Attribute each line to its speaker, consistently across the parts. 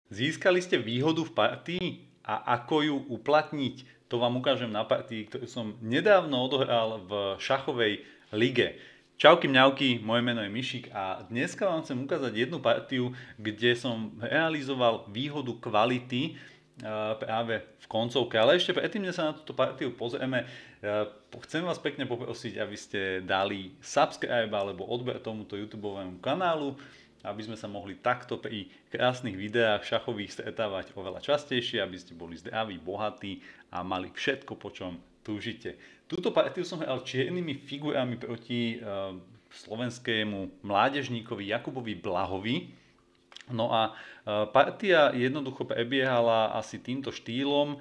Speaker 1: Získali ste výhodu v partii a ako ju uplatniť, to vám ukážem na partii, ktorú som nedávno odohral v šachovej lige. Čauky mňauky, moje meno je Mišik a dneska vám chcem ukázať jednu partiu, kde som realizoval výhodu kvality práve v koncovke. Ale ešte predtým, než sa na túto partiu pozrieme, chcem vás pekne poprosiť, aby ste dali subscribe alebo odber tomuto YouTubeovému kanálu, aby sme sa mohli takto pri krásnych videách šachových stretávať oveľa častejšie, aby ste boli zdraví, bohatí a mali všetko, po čom túžite. Túto partiu som hral čiernymi figurami proti slovenskému mládežníkovi Jakubovi Blahovi. No a partia jednoducho prebiehala asi týmto štýlom.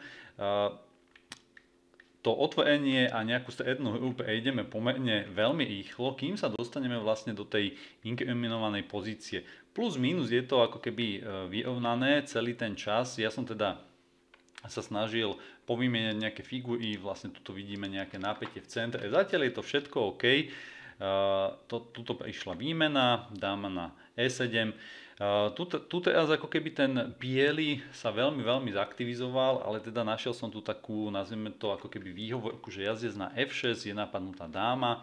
Speaker 1: To otvorenie a nejakú strednú hru prejdeme pomerne veľmi rýchlo, kým sa dostaneme vlastne do tej inkriminovanej pozície. Plus minus je to ako keby vyrovnané celý ten čas. Ja som teda sa snažil povymeniať nejaké figury, vlastne tuto vidíme nejaké napätie v centre. Zatiaľ je to všetko OK. Tuto prišla výmena, dáma na E7. Tu teraz ako keby ten biely sa veľmi zaktivizoval, ale teda našiel som tu takú, nazvime to ako keby výhovorku, že jazdec na F6 je napadnutá dáma.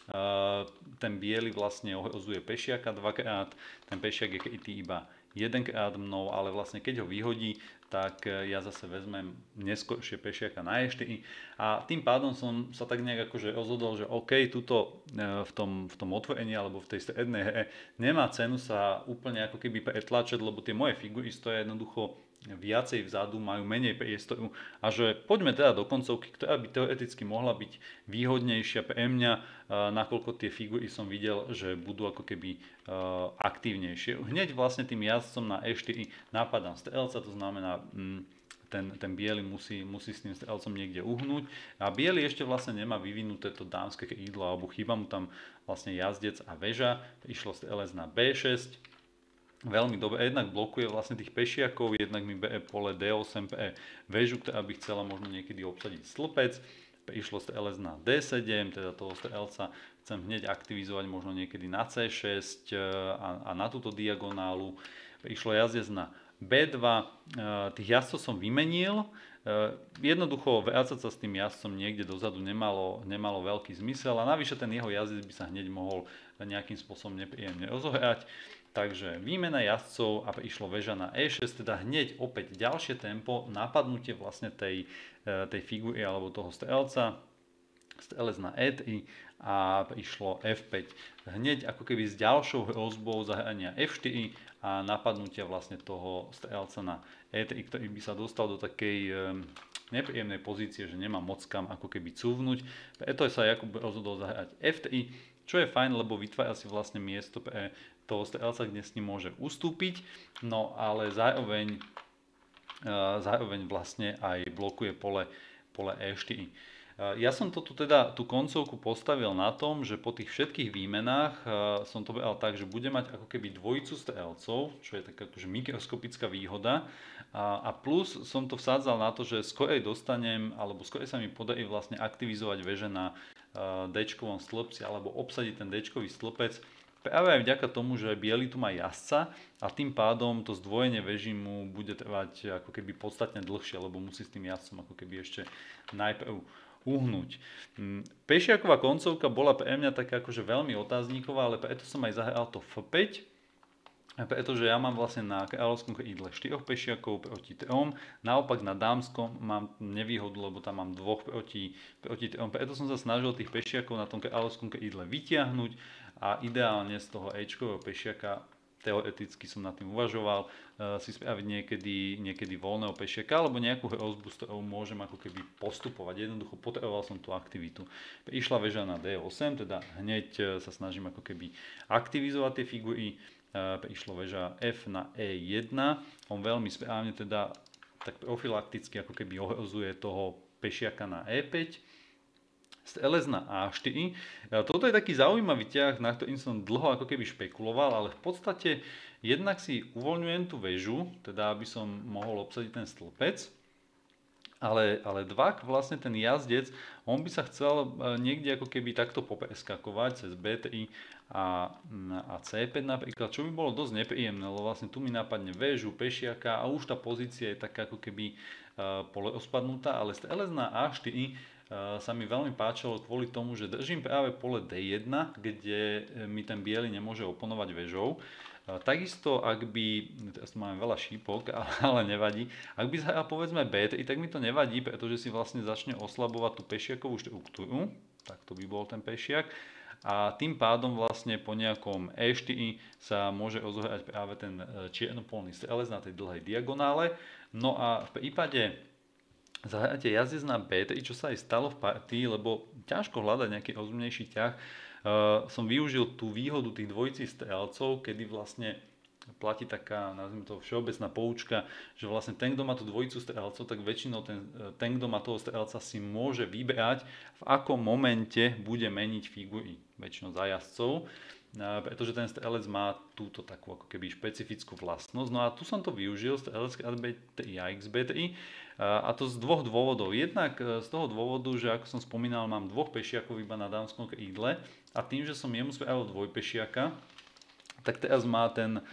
Speaker 1: Ten biely vlastne ohrozuje pešiaka dvakrát, ten pešiak je krytý iba jedenkrát mnou, ale vlastne keď ho vyhodí, tak ja zase vezmem neskôršie pešiaka na E4 a tým pádom som sa tak nejak akože rozhodol, že OK, tuto v tom otvorení alebo v tej strednej hre nemá cenu sa úplne ako keby pretlačať, lebo tie moje figury stoja jednoducho viacej vzadu, majú menej priestoru a že poďme teda do koncovky, ktorá by teoreticky mohla byť výhodnejšia pre mňa, nakoľko tie figury som videl, že budú ako keby aktívnejšie. Hneď vlastne tým jazdcom na E4 napadám strelca, to znamená ten biely musí s tým strelcom niekde uhnúť a biely ešte vlastne nemá vyvinuté to dámske krídlo alebo chýba mu tam vlastne jazdec a väža, išlo strelec na B6. Veľmi dobre, jednak blokuje vlastne tých pešiakov, jednak mi bere pole D8 pre väžu, ktorá by chcela možno niekedy obsadiť stĺpec. Išlo strelec na D7, teda toho strelca chcem hneď aktivizovať možno niekedy na C6 a na túto diagonálu. Išlo jazdec na B2, tých jazdcov som vymenil. Jednoducho vrácať sa s tým jazdcom niekde dozadu nemalo veľký zmysel a navyše ten jeho jazdec by sa hneď mohol nejakým spôsobom nepríjemne rozohrať. Takže výmena jazdcov a išlo väža na E6, teda hneď opäť ďalšie tempo, napadnutie vlastne tej figúry alebo toho strelca, strelec na E3 a išlo F5. Hneď ako keby s ďalšou hrozbou zahrania F4 a napadnutia vlastne toho strelca na E3, ktorý by sa dostal do takej nepríjemnej pozície, že nemá moc kam ako keby cúvnuť. Preto sa Jakub rozhodol zahrať F3, čo je fajn, lebo vytvára si vlastne miesto pre toho strelca, kde s ním môže ustúpiť, no ale zároveň vlastne aj blokuje pole E4. Ja som to tu teda tú koncovku postavil na tom, že po tých všetkých výmenách som to bral tak, že bude mať ako keby dvojicu strelcov, čo je taká akože mikroskopická výhoda a plus som to vsádzal na to, že skorej dostanem, alebo skorej sa mi podarí vlastne aktivizovať veže na D-čkovom stĺpci alebo obsadiť ten D-čkový stĺpec práve aj vďaka tomu, že biely tu má jazdca a tým pádom to zdvojenie veží mu bude trvať ako keby podstatne dlhšie, lebo musí s tým jazdcom ako keby ešte najprv uhnúť. Pešiaková koncovka bola pre mňa taká akože veľmi otázniková, ale preto som aj zahral to F5, pretože ja mám vlastne na kráľovskom krídle 4 pešiakov proti 3, naopak na dámskom mám nevýhodu, lebo tam mám 2 proti 3, preto som sa snažil tých pešiakov na tom kráľovskom krídle vytiahnuť a ideálne z toho Ečkového pešiaka, teoreticky som nad tým uvažoval, si spraviť niekedy voľného pešiaka alebo nejakú hrozbu, s ktorou môžem ako keby postupovať. Jednoducho potreboval som tú aktivitu. Išla väža na D8, teda hneď sa snažím ako keby aktivizovať tie figury. Išlo väža F na E1. On veľmi správne teda tak profilakticky ako keby ohrozuje toho pešiaka na E5. Strelec na A4. Toto je taký zaujímavý ťah, na ktorým som dlho ako keby špekuloval, ale v podstate jednak si uvoľňujem tú väžu, teda aby som mohol obsadiť ten stĺpec. ale Dvak, vlastne ten jazdec, on by sa chcel niekde ako keby takto popreskakovať cez BTI a C5 napríklad, čo by bolo dosť nepríjemné, lebo vlastne tu mi napadne väžu, pešiaka a už tá pozícia je taká ako keby pole ospadnutá, ale STLS na A4 sa mi veľmi páčilo kvôli tomu, že držím práve pole D1, kde mi ten biely nemôže oponovať väžou. Takisto, ak by, teraz tu máme veľa šípok, ale nevadí, ak by zahral povedzme B3, tak mi to nevadí, pretože si vlastne začne oslabovať tú pešiakovú štruktúru, tak to by bol ten pešiak, a tým pádom vlastne po nejakom E4 sa môže rozohrať práve ten čierno-polný strelec na tej dlhej diagonále. No a v prípade zahráte jazdec na B3, čo sa aj stalo v partii, lebo ťažko hľadať nejaký rozumnejší ťah, som využil tú výhodu tých dvojicích strelcov, kedy vlastne platí taká, nazvime to, všeobecná poučka, že vlastne ten, kto má tú dvojicu strelcov, tak väčšinou ten, kto má toho strelca, si môže vybrať, v akom momente bude meniť figury, väčšinou za jazdcov, pretože ten strelec má túto takú ako keby špecifickú vlastnosť. No a tu som to využil, strelec B3 a XB3, a to z dvoch dôvodov. Jednak z toho dôvodu, že ako som spomínal, mám dvoch pešiakov iba na dámskom krídle a tým, že som jemu spravil dvojpešiaka, tak teraz má ten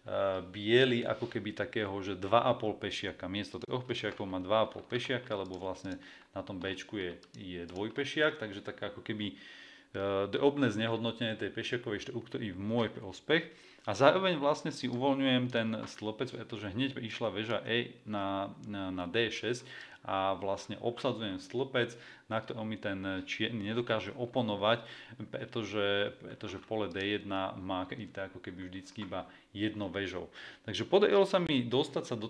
Speaker 1: biely ako keby takého, že 2,5 pešiaka. Miesto 3 pešiakov má 2,5 pešiaka, lebo vlastne na tom Bčku je dvojpešiak, takže taká ako keby drobné znehodnotenie tej pešiakovej štruktúry v môj prospech. A zároveň vlastne si uvoľňujem ten stĺpec, pretože hneď išla väža E na D6 a vlastne obsadzujem stĺpec, na ktorom mi ten čierny nedokáže oponovať, pretože pole D1 má kryté ako keby vždycky iba jednou väžou. Takže podarilo sa mi dostať sa do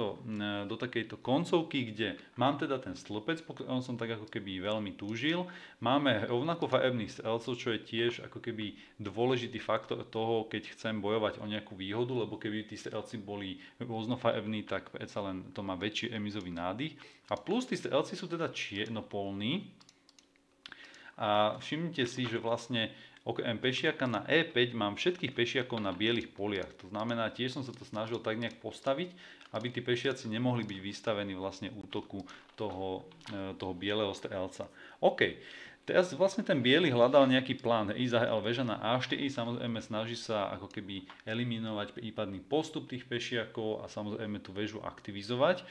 Speaker 1: takejto koncovky, kde mám teda ten stĺpec, po ktorom som tak ako keby veľmi túžil. Máme rovnako farebných strelcov, čo je tiež ako keby dôležitý faktor toho, keď chcem bojovať o nejakú výhodu, lebo keby tí strelci boli rôznofarební, tak predsa len to má väčší remizový nádych. A plus tí strelci sú teda čiernopolní. A všimnite si, že vlastne okrem pešiaka na E5 mám všetkých pešiakov na bielých poliach. To znamená, tiež som sa to snažil tak nejak postaviť, aby tí pešiaci nemohli byť vystavení vlastne útoku toho bieleho strelca. OK. Teraz vlastne ten biely hľadal nejaký plán. Zahral väža na A4, samozrejme snaží sa ako keby eliminovať prípadný postup tých pešiakov a samozrejme tú väžu aktivizovať.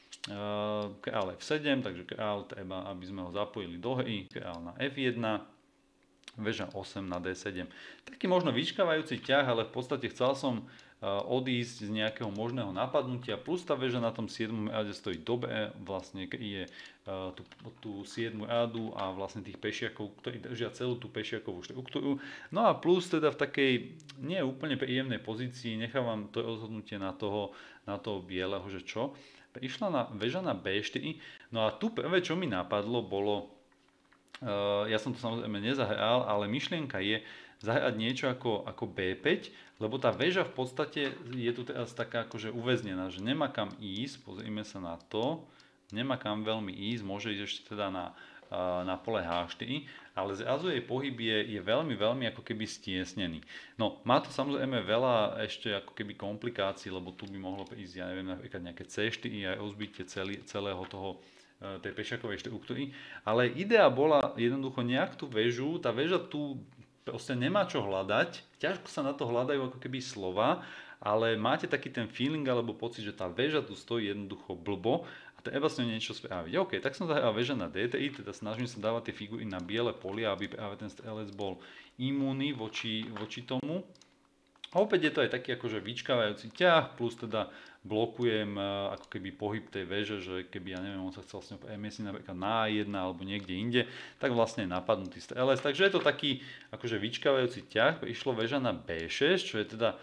Speaker 1: Král F7, takže král treba, aby sme ho zapojili do hry, král na F1, väža 8 na D7. Taký možno vyčkávajúci ťah, ale v podstate chcel som odísť z nejakého možného napadnutia, plus tá väža na tom 7. rade stojí dobre, vlastne kryje tú 7. radu a vlastne tých pešiakov, ktorí držia celú tú pešiakovú štruktúru. No a plus teda v takej nie úplne príjemnej pozícii nechávam to rozhodnutie na toho bieleho, že čo. Prišla väža na B4, no a tu prvé, čo mi napadlo, bolo, ja som to samozrejme nezahral, ale myšlienka je zahrať niečo ako B5, lebo tá väža v podstate je tu teraz taká akože uväznená, že nemá kam ísť, pozrime sa na to, nemá kam veľmi ísť, môže ísť ešte teda na pole H4, ale zrazu jej pohyb je veľmi, veľmi ako keby stiesnený. No, má to samozrejme veľa ešte ako keby komplikácií, lebo tu by mohlo prísť, ja neviem, napríklad nejaké C4 a rozbitie celého tej pešiakovej štruktúry, ale idea bola jednoducho nejak tú väžu, tá väža tu proste nemá čo hľadať, ťažko sa na to hľadajú ako keby slova, ale máte taký ten feeling alebo pocit, že tá väža tu stojí jednoducho blbo a treba s ňou niečo spraviť. OK, tak som zahral väža na D3, teda snažím sa dávať tie figury na biele polia, aby práve ten strelec bol imúnny voči tomu. A opäť je to aj taký akože vyčkávajúci ťah, plus teda blokujem ako keby pohyb tej väže, že keby, ja neviem, on sa chcel s ňou premiesniť napríklad na A1 alebo niekde inde, tak vlastne je napadnutý strelec. Takže je to taký akože vyčkávajúci ťah. Išlo väža na B6, čo je teda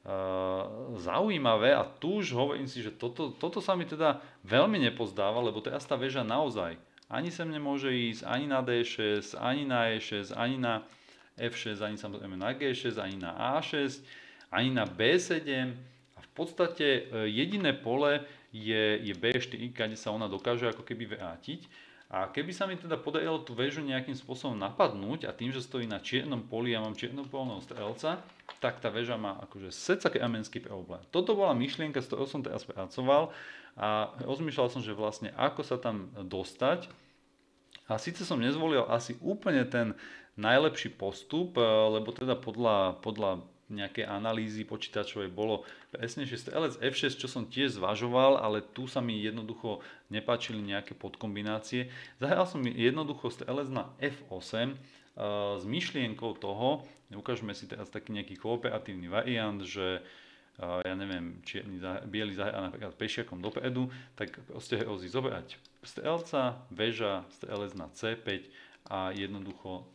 Speaker 1: zaujímavé a tu už hovorím si, že toto sa mi teda veľmi nepozdáva, lebo teraz tá väža naozaj ani sem nemôže ísť, ani na D6, ani na E6, ani na F6, ani samozrejme na G6, ani na A6, ani na B7 a v podstate jediné pole je B4, kde sa ona dokáže ako keby vrátiť A keby sa mi teda podarilo tú väžu nejakým spôsobom napadnúť a tým, že stojí na čiernom poli a mám čiernopolného strelca, tak tá väža má akože secaký amenský problém. Toto bola myšlienka, s ktorou som teraz pracoval a rozmýšľal som, že vlastne ako sa tam dostať. A síce som nezvolil asi úplne ten najlepší postup, lebo teda podľa nejakej analýzy počítačovej bolo presnejšie strelec F6, čo som tiež zvažoval, ale tu sa mi jednoducho nepáčili nejaké podkombinácie. Zahral som jednoducho strelec na F8 s myšlienkou toho, ukážeme si teraz taký nejaký kooperatívny variant, že ja neviem, biely zahrá napríklad pešiakom dopredu, tak proste hrozí zobrať strelca, väža, strelec na C5 a jednoducho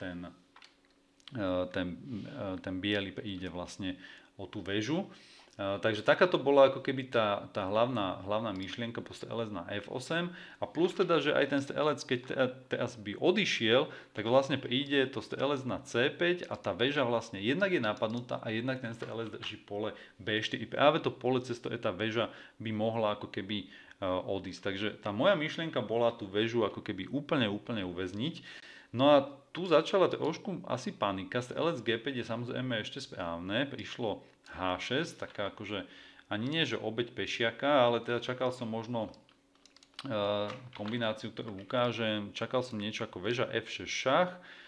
Speaker 1: ten biely príde vlastne o tú väžu. Takže takáto bola ako keby tá hlavná myšlienka po strelec na F8 a plus teda, že aj ten strelec, keď teraz by odišiel, tak vlastne príde to strelec na C5 a tá väža vlastne jednak je napadnutá a jednak ten strelec drží pole B4. Práve to pole, cez ktoré tá väža by mohla ako keby odísť. Takže tá moja myšlienka bola tú väžu ako keby úplne uväzniť. No a tu začala trošku asi panika. Strelec G5 je samozrejme ešte správne. Prišlo H6, taká akože ani nie, že obeť pešiaka, ale teda čakal som možno kombináciu, ktorú ukážem. Čakal som niečo ako väža F6 šach.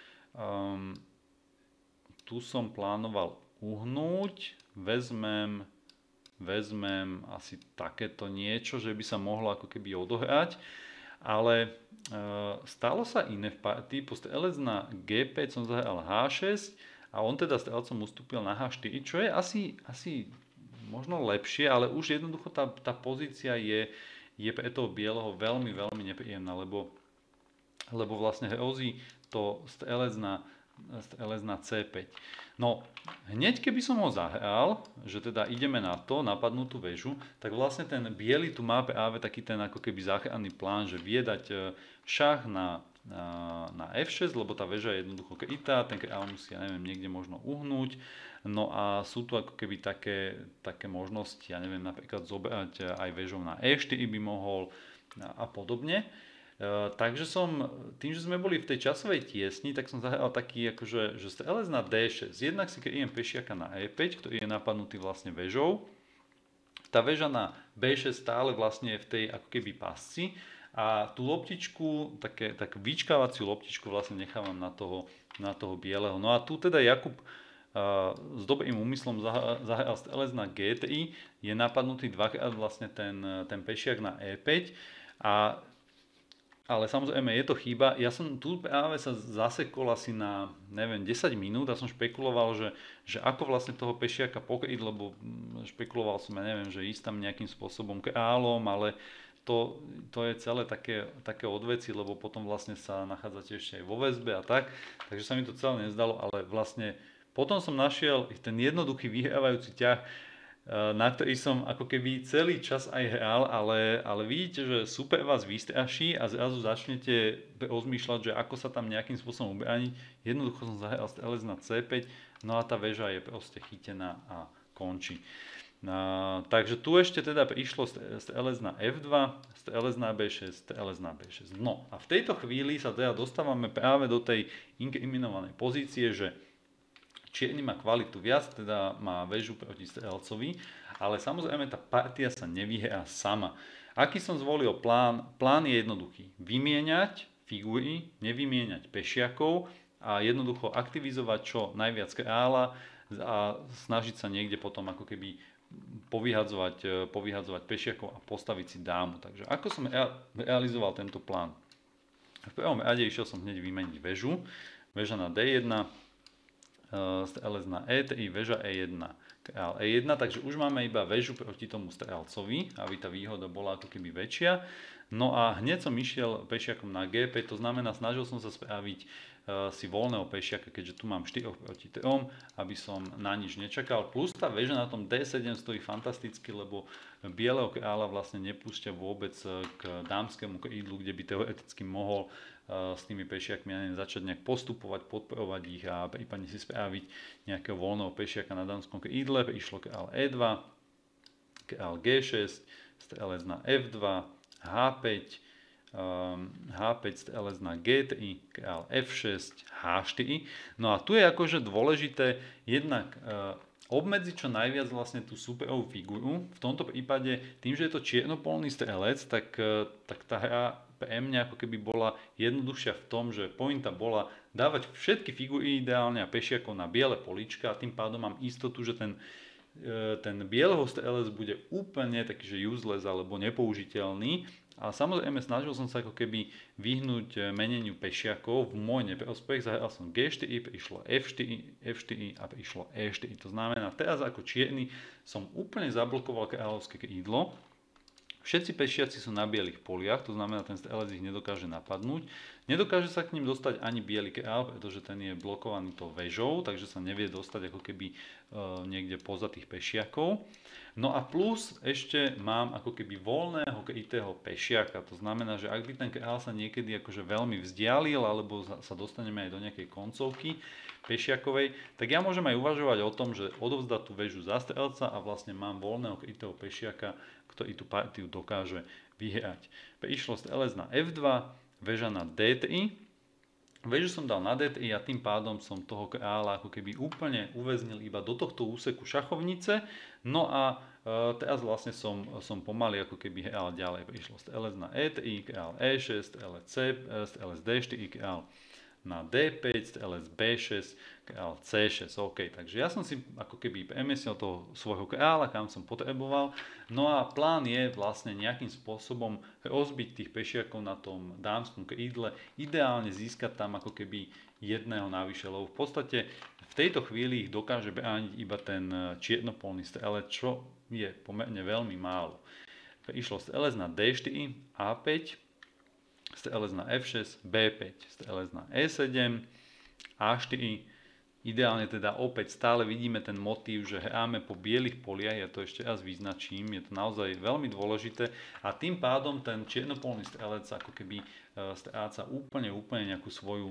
Speaker 1: Tu som plánoval uhnúť. Vezmem asi takéto niečo, že by sa mohlo ako keby odohrať. Ale stalo sa iné v partii. Po strelec na G5 som zahral H6 a on teda strelcom ustúpil na H4, čo je asi možno lepšie, ale už jednoducho tá pozícia je pre toho bieleho veľmi nepríjemná, lebo vlastne hrozí to strelec na C5. No, hneď keby som ho zahral, že teda ideme na to, napadnú tú väžu, tak vlastne ten biely tu má práve taký ten ako keby záchranný plán, že vie dať šach na F6, lebo tá väža je jednoducho krytá, ten kráľ musí, ja neviem, niekde možno uhnúť. No a sú tu ako keby také možnosti, ja neviem, napríklad zobrať aj väžou na E4 by mohol a podobne. Takže tým, že sme boli v tej časovej tiesni, tak som zahral taký akože, že strelec na D6. Jednak si kryjem pešiaka na E5, ktorý je napadnutý vlastne väžou. Tá väža na B6 stále vlastne je v tej ako keby pasci. A tú loptičku, takú vyčkávaciu loptičku vlastne nechávam na toho bieleho. No a tu teda Jakub s dobrým úmyslom zahral strelec na G3, je napadnutý dvakrát vlastne ten pešiak na E5, ale samozrejme je to chyba. Ja som tu práve sa zasekol asi na, neviem, 10 minút a som špekuloval, že ako vlastne toho pešiaka pokryť, lebo špekuloval som, ja neviem, že ísť tam nejakým spôsobom kráľom, ale to je celé také odveci, lebo potom vlastne sa nachádzate ešte aj vo väzbe a tak, takže sa mi to celé nezdalo, ale vlastne potom som našiel ten jednoduchý vyhrávajúci ťah, na ktorý som ako keby celý čas aj hral, ale vidíte, že super vás vystraší a zrazu začnete rozmýšľať, že ako sa tam nejakým spôsobom ubrániť. Jednoducho som zahral strelec na C5, no a tá väža je proste chytená a končí. Takže tu ešte teda prišlo strelec na F2, strelec na B6, strelec na B6. No a v tejto chvíli sa teda dostávame práve do tej inkriminovanej pozície, že čierny má kvalitu viac, teda má väžu proti strelcovi, ale samozrejme tá partia sa nevyhrá sama. Aký som zvolil plán? Plán je jednoduchý. Vymieňať figúry, nevymieňať pešiakov a jednoducho aktivizovať čo najviac kráľa a snažiť sa niekde potom ako keby povyhadzovať pešiakov a postaviť si dámu. Takže ako som realizoval tento plán? V prvom rade išiel som hneď vymeniť väžu. Väža na D1, strelec na E3, väža E1, kráľ E1, takže už máme iba väžu proti tomu strelcovi, aby tá výhoda bola ako keby väčšia. No a hneď som išiel pešiakom na G5, to znamená, snažil som sa spraviť si voľného pešiaka, keďže tu mám 4 proti 3, aby som na nič nečakal. Plus tá väža na tom D7 stojí fantasticky, lebo bieleho kráľa vlastne nepúšťa vôbec k dámskému krídlu, kde by teoreticky mohol s tými pešiakmi začať nejak postupovať, podporovať ich a prípadne si spraviť nejakého voľného pešiaka na dámskom krídle. Išlo kráľ E2, kráľ G6, strelec na F2, H5, H5 LS na GTI, KL F6, H4. No a tu je akože dôležité jednak obmedziť čo najviac vlastne tú superovú figuru. V tomto prípade, tým, že je to čiernopolný strelec, tak tá hra pre mňa ako keby bola jednoduchšia v tom, že pointa bola dávať všetky figury ideálne a pešiakov na biele polička a tým pádom mám istotu, že ten bieleho strelec bude úplne taký, že useless alebo nepoužiteľný. A samozrejme snažil som sa ako keby vyhnúť meneniu pešiakov v môj neprospech. Zahral som G4, prišlo F4, F4 a prišlo E4. To znamená, teraz ako čierny som úplne zablokoval kráľovské krídlo. Všetci pešiaci sú na bielých poliach, to znamená, ten strelec ich nedokáže napadnúť. Nedokáže sa k ním dostať ani biely kráľ, pretože ten je blokovaný tou väžou, takže sa nevie dostať ako keby niekde poza tých pešiakov. No a plus ešte mám ako keby voľného krytého pešiaka, to znamená, že ak by ten kráľ sa niekedy akože veľmi vzdialil, alebo sa dostaneme aj do nejakej koncovky pešiakovej, tak ja môžem aj uvažovať o tom, že odovzdať tú väžu za strelca a vlastne mám voľného krytého pešiaka, ktorý tú partiu dokáže vyhrať. Išlo strelec na F2, väža na D3. Väžu som dal na D3 a tým pádom som toho kráľa ako keby úplne uväznil iba do tohto úseku šachovnice. No a teraz vlastne som pomaly ako keby hral ďalej. Prišlo strelec na E3, kráľ E6, strelec D4, kráľ na D5, strelec B6, kráľ C6. OK, takže ja som si ako keby premiesil toho svojho kráľa, kam som potreboval. No a plán je vlastne nejakým spôsobom rozbiť tých pešiakov na tom dámskom krídle, ideálne získať tam ako keby jedného navyše, lebo v podstate v tejto chvíli ich dokáže brániť iba ten čiernopolný strelec, čo je pomerne veľmi málo. Išlo strelec na D4, A5, strelec na F6, B5, strelec na E7, A4. Ideálne teda opäť stále vidíme ten motív, že hráme po bielých poliach, ja to ešte raz vyznačím, je to naozaj veľmi dôležité a tým pádom ten čiernopolný strelec ako keby stráca úplne nejakú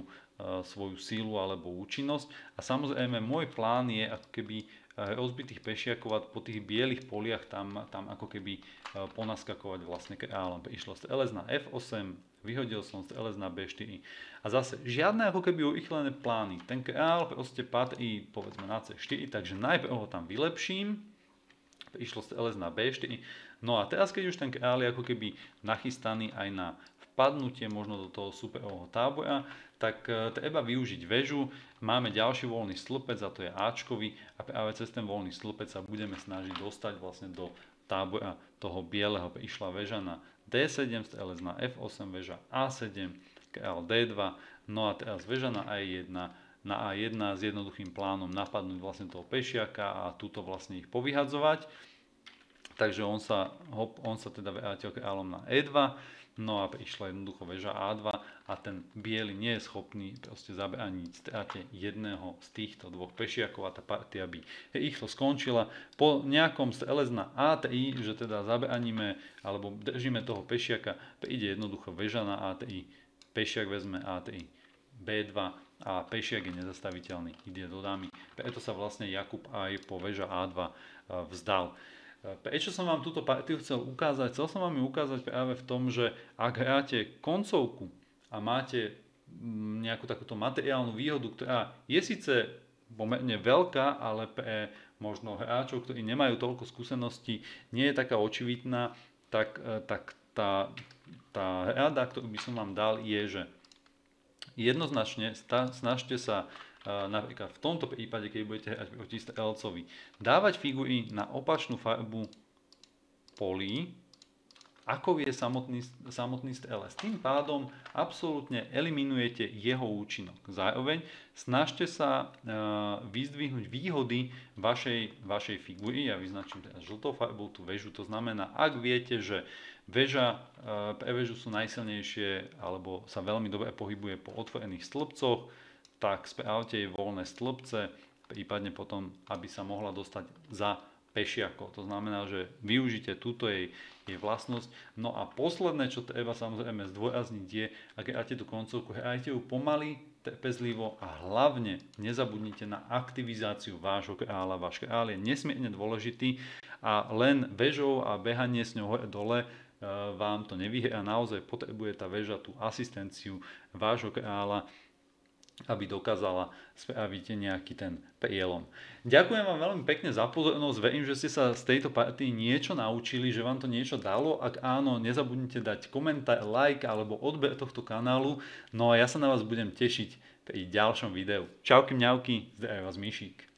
Speaker 1: svoju sílu alebo účinnosť a samozrejme môj plán je ako keby rozbitých pešiakov po tých bielých poliach tam ako keby ponaskakovať vlastne kráľom. Išlo strelec na F8, vyhodil som strelec na B4 a zase žiadne ako keby urýchlené plány. Ten kráľ proste patrí povedzme na C4, takže najprv ho tam vylepším. Išlo strelec na B4. No a teraz keď už ten kráľ je ako keby nachystaný aj na vpadnutie možno do toho superového tábora, tak treba využiť väžu. Máme ďalší voľný stĺpec a to je Ačkový a práve cez ten voľný stĺpec sa budeme snažiť dostať vlastne do tábora toho bieleho. Išla väža na D7, strelec na F8, väža A7, kráľ D2, no a teraz väža na A1, na A1 s jednoduchým plánom napadnúť vlastne toho pešiaka a túto vlastne ich povyhadzovať. Takže on sa teda vrátil kráľom na E2, no a išla jednoducho väža A2 a ten biely nie je schopný proste zabrániť strate jedného z týchto dvoch pešiakov a tá partia by rýchlo skončila. Po nejakom strelec na A3, že teda zabránime alebo držíme toho pešiaka, príde jednoducho väža na A3, pešiak vezme A3, B2 a pešiak je nezastaviteľný, ide do dámy. Preto sa vlastne Jakub aj po väža A2 vzdal. Prečo som vám túto partiu chcel ukázať? Chcel som vám ju ukázať práve v tom, že ak hráte koncovku a máte nejakú takúto materiálnu výhodu, ktorá je síce pomerne veľká, ale pre možno hráčov, ktorí nemajú toľko skúseností, nie je taká očividná, tak tá rada, ktorú by som vám dal, je, že jednoznačne snažte sa napríklad v tomto prípade, keď budete hrať proti strelcovi, dávať figury na opačnú farbu polí, ako je samotný strelec. Tým pádom absolútne eliminujete jeho účinok. Zároveň snažte sa vyzdvihnúť výhody vašej figury. Ja vyznačím teraz žltou farbou tú väžu. To znamená, ak viete, že pre väžu sú najsilnejšie alebo sa veľmi dobre pohybuje po otvorených stĺpcoch, tak správte jej voľné stĺpce, prípadne potom, aby sa mohla dostať za pešiakov. To znamená, že využite túto jej vlastnosť. No a posledné, čo treba samozrejme zdôrazniť je, ak hráte tú koncovku, hrajte ju pomaly, trpezlivo a hlavne nezabudnite na aktivizáciu vášho kráľa. Váš kráľ je nesmierne dôležitý a len väžou a behanie s ňou hore dole vám to nevyhne a naozaj potrebuje tá väža tú asistenciu vášho kráľa, aby dokázala spraviť nejaký ten prielom. Ďakujem vám veľmi pekne za pozornosť, verím, že ste sa z tejto partii niečo naučili, že vám to niečo dalo. Ak áno, nezabudnite dať komentár, like alebo odber tohto kanálu. No a ja sa na vás budem tešiť pri ďalšom videu. Čauky mňauky, zdraví vás Míšik.